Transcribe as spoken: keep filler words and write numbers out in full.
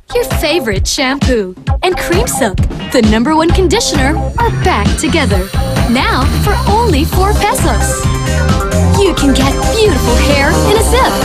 Your favorite shampoo and cream silk, the number one conditioner, are back together. Now for only four pesos. You can get beautiful hair in a zip.